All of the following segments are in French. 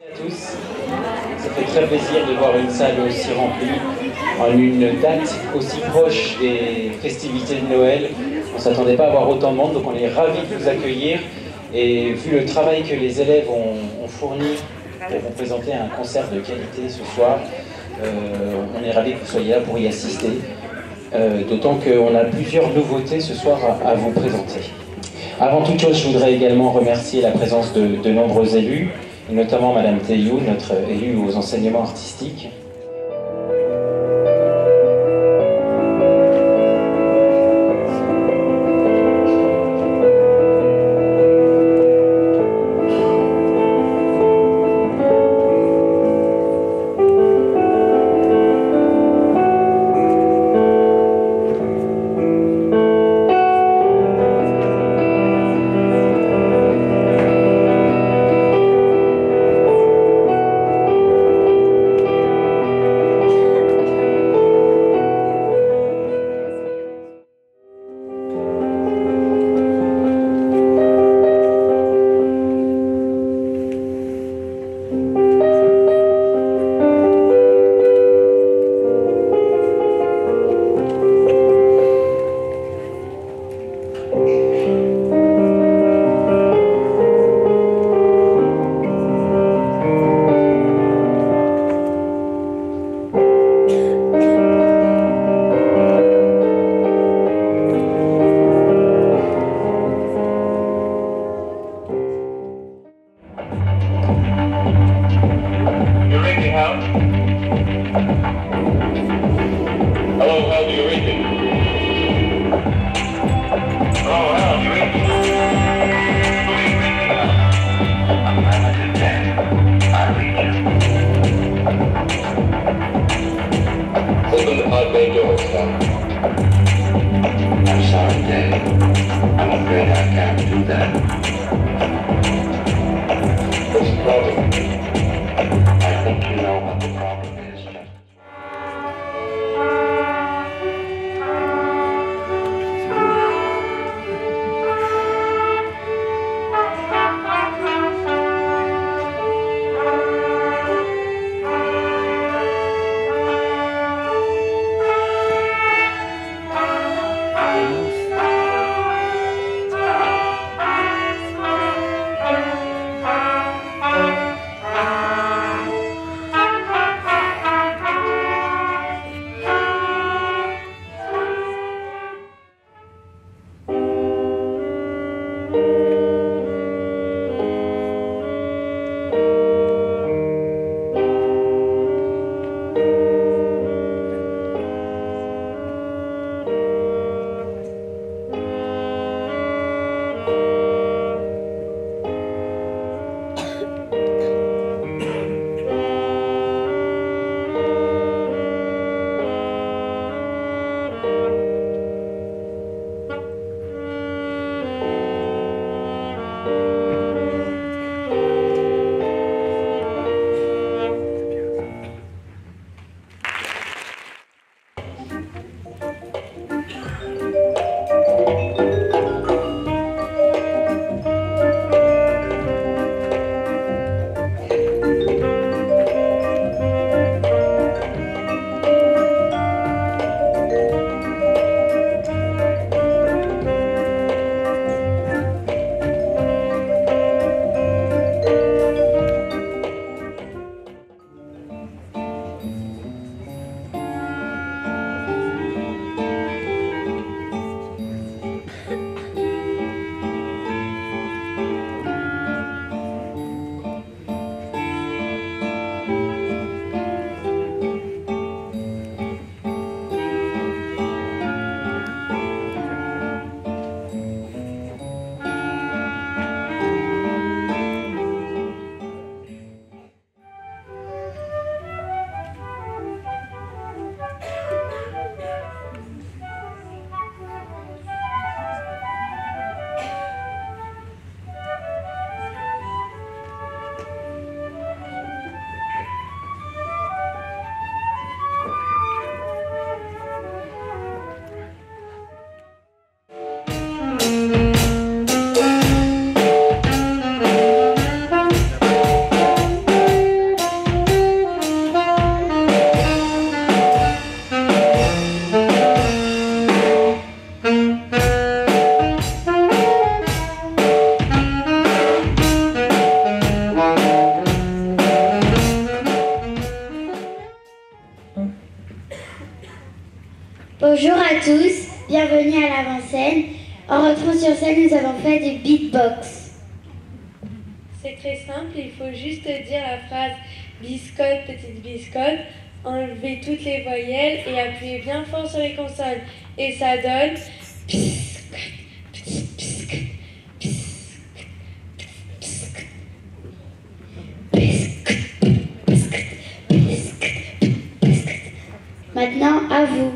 À tous, ça fait très plaisir de voir une salle aussi remplie en une date aussi proche des festivités de Noël. On ne s'attendait pas à avoir autant de monde, donc on est ravis de vous accueillir. Et vu le travail que les élèves ont fourni pour vous présenter un concert de qualité ce soir, on est ravis que vous soyez là pour y assister. D'autant qu'on a plusieurs nouveautés ce soir à vous présenter. Avant toute chose, je voudrais également remercier la présence de nombreux élus, et notamment Madame Théiou, notre élue aux enseignements artistiques. Open the pod bay doors, Doc. I'm sorry, Dave. I'm afraid I can't do that. What's the problem? I think you know what the problem is. Bonjour à tous, bienvenue à l'avant-scène. En rentrant sur scène, nous avons fait du beatbox. C'est très simple, il faut juste dire la phrase biscotte, petite biscotte, enlever toutes les voyelles et appuyer bien fort sur les consonnes. Et ça donne biscotte, petite biscotte, biscotte, biscotte, biscotte, biscotte, biscotte, biscotte. Maintenant, à vous.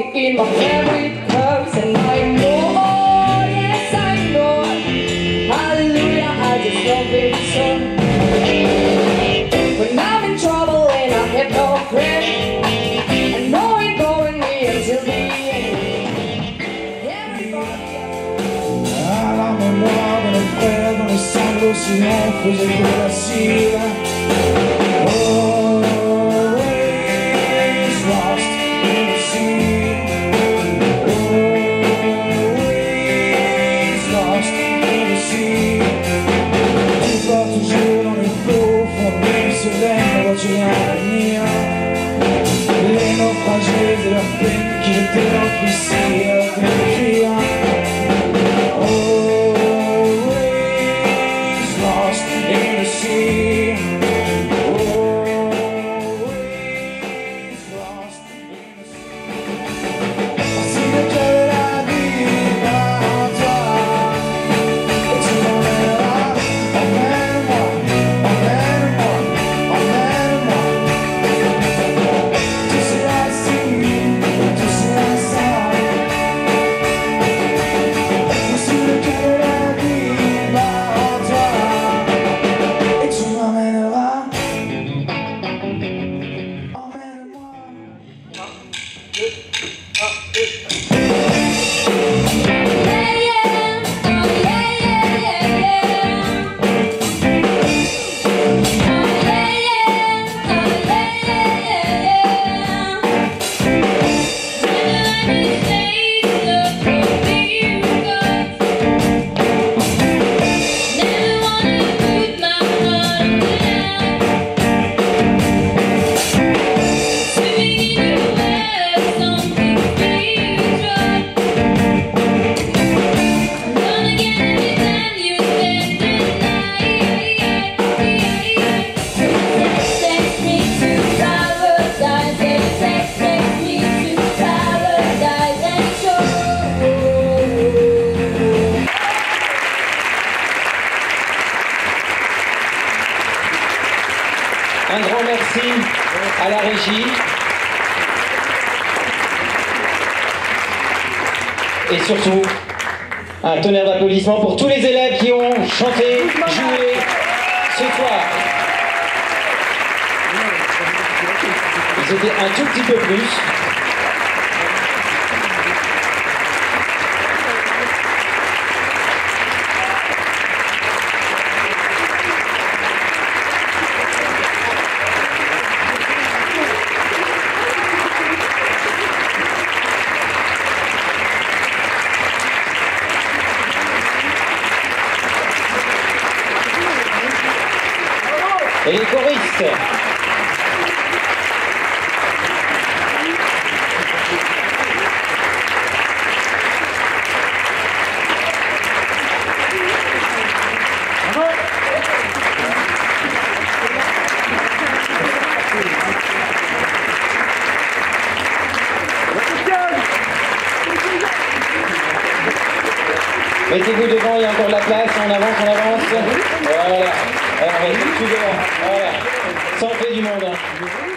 in my favorite clubs, and I know, oh yes I know, hallelujah, I just love it so. When I'm in trouble and I have no friend, I know it going me until the end. Everybody À la mémoire de nos frères dans les sanglots si on faisait que la cire. Always lost in the sea. Always lost in the sea. Tu pars toujours dans les flots, fond de soleil, ne vois-tu rien venir? Les naufragés et leurs peines qui jetaient l'encre ici et leur fuir. Always lost in the sea. Always lost in the sea. Voici le cœur de la vie par toi, et tu m'emmèneras. Emmène-moi, emmène-moi, emmène-moi. Tu seras ici, tu seras ensemble. Voici le cœur de la vie par toi, et tu m'emmèneras. Emmène-moi. Un grand merci à la régie. Et surtout, un tonnerre d'applaudissements pour tous les élèves qui ont chanté, joué ce soir. Ils étaient un tout petit peu plus. Et les choristes. Mettez-vous devant, il y a encore de la place, on avance, on avance. Voilà. Alors, restez tout devant. Voilà. Ça en fait du monde. Hein.